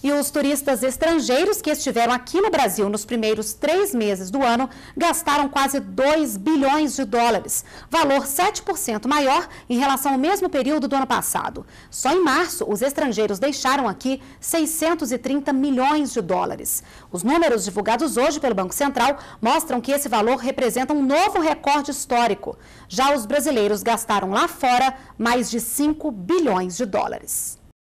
E os turistas estrangeiros que estiveram aqui no Brasil nos primeiros 3 meses do ano gastaram quase 2 bilhões de dólares, valor 7% maior em relação ao mesmo período do ano passado. Só em março, os estrangeiros deixaram aqui 630 milhões de dólares. Os números divulgados hoje pelo Banco Central mostram que esse valor representa um novo recorde histórico. Já os brasileiros gastaram lá fora mais de 5 bilhões de dólares.